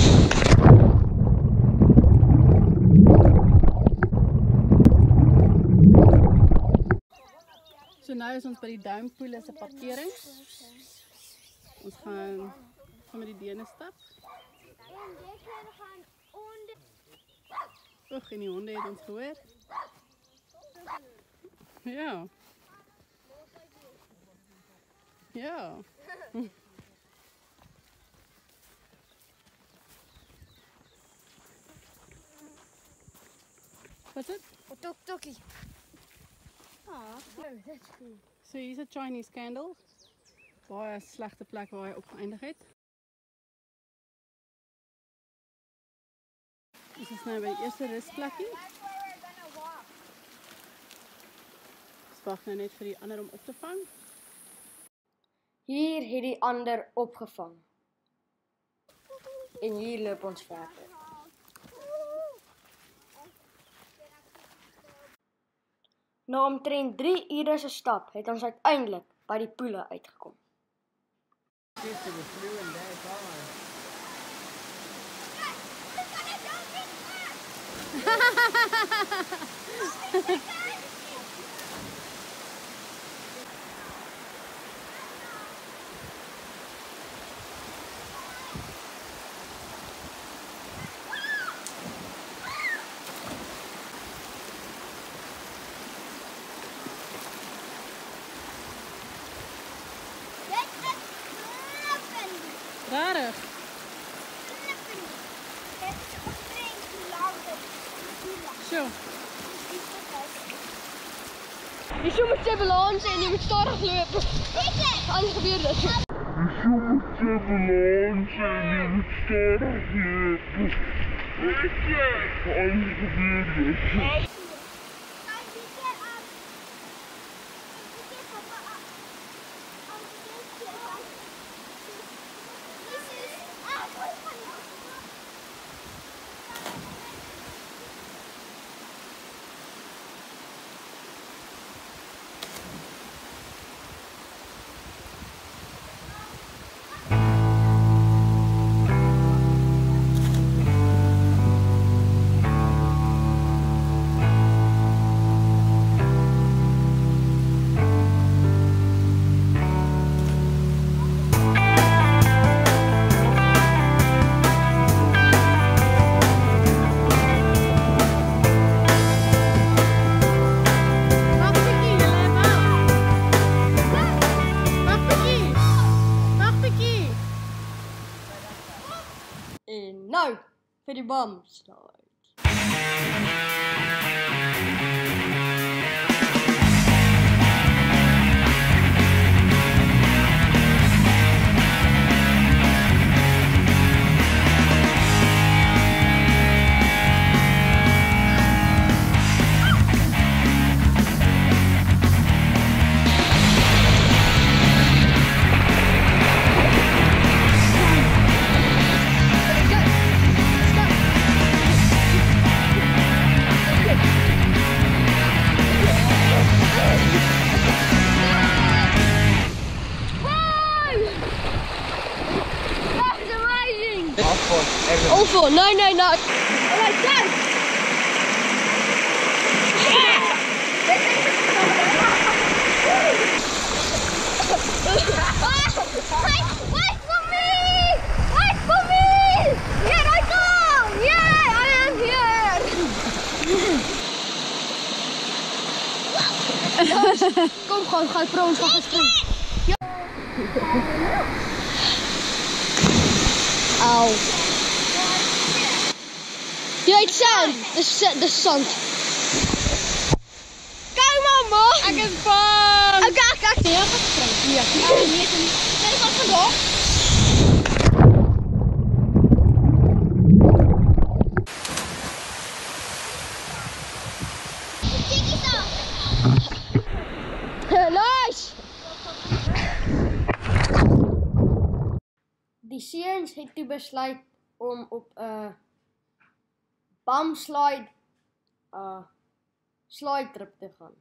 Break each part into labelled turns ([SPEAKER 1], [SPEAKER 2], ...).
[SPEAKER 1] So nou is ons by die duimpoele se parkering. Ons gaan met die dene stap. Oeg, en die honde het ons gehoor. Ja. Ja. Wat is dit?
[SPEAKER 2] Tok tokkie. Ah, that's cool.
[SPEAKER 1] So hier's 'n Chinese candle. Baie slegte plek waar hy opgeëindig het. Ons is nou by die eerste rusplekkie. Ons wag nou net vir die ander om op te vang.
[SPEAKER 2] Hier het die ander opgevang. En hier loop ons verder. Na omtrent 3 ure se stap het ons uiteindelik by die poele uitgekom.
[SPEAKER 1] Rarig. Zo.
[SPEAKER 2] Je moet je balans en je moet stadig lopen. Anders gebeurt het.
[SPEAKER 3] Je moet je balans en je moet stadig lopen. Anders gebeurt het.
[SPEAKER 2] En nou vir die bombslide. Awful, no. Oh my God! Wait for me! Wait for me! Here I come! Yeah, I am here! Kom gewoon, ga pro ons gaan springen. Auw. Jy het sand, dis sand. Kom mamma.
[SPEAKER 1] Ek is bang.
[SPEAKER 2] Ek nee, ek gaan spring. Ja. Nee, jy gaan vandag. Nice. Die seuns het toe besluit om op 'n bombslide slide trip te gaan.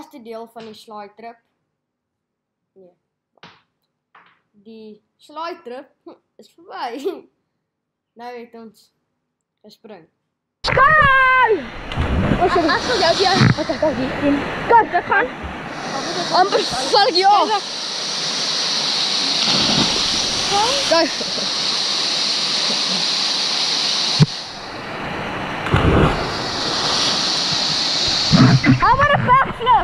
[SPEAKER 4] laaste deel van die slide trip. Nee. Die slide trip is verby. Nou het ons gespring.
[SPEAKER 2] Ons het as jou hier. Wat het daar hier? Kyk, dit gaan. Amper val ek jou. Kyk. I want a backflip.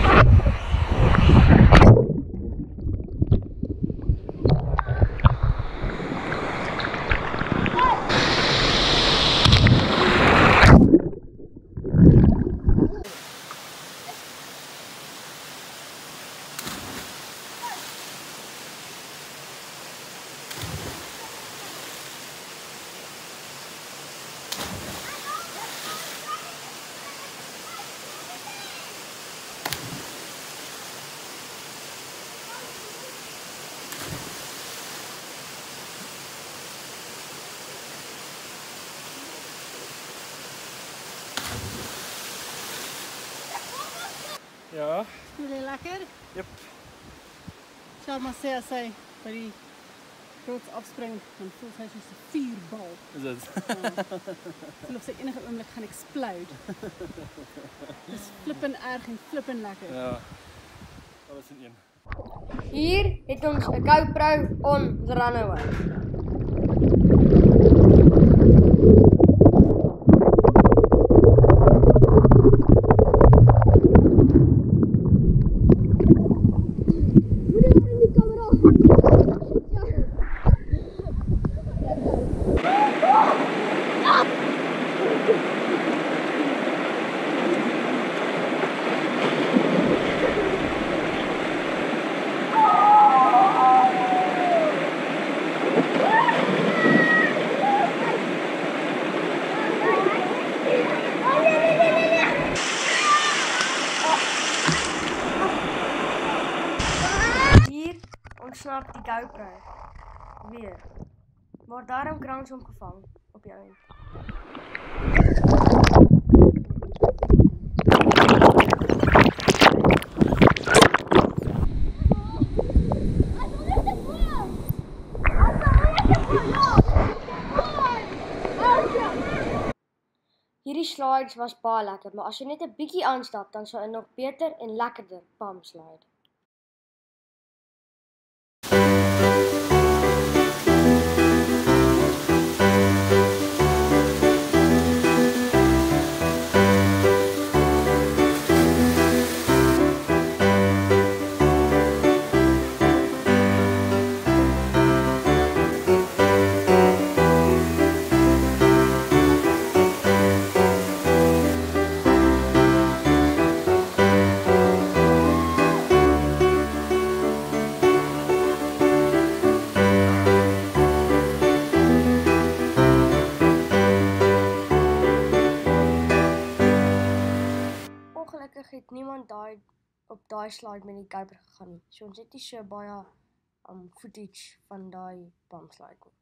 [SPEAKER 5] Ja,
[SPEAKER 1] Voel jy lekker?
[SPEAKER 5] jep.
[SPEAKER 1] Sal maar sê as hy by die rots afspring, dan voel sy soos 'n vuurbal.
[SPEAKER 5] Is dit?
[SPEAKER 1] Voel of sy enige oomblik gaan explode. Dis flippend erg en flippend lekker.
[SPEAKER 5] Ja. Alles in een.
[SPEAKER 4] Hier het ons 'n GoPro on the runway. Ontsnap die GoPro weer. Maar daarom kry ons hom gevang op jou end. Hierdie slides was baie lekker, maar as jy net 'n bietjie aanstap, dan sal 'n nog beter en lekkerder pump slide. Ongelukkig het niemand op daai slide met die GoPro gegaan nie. So ons het nie so baie footage van daai pump slide nie.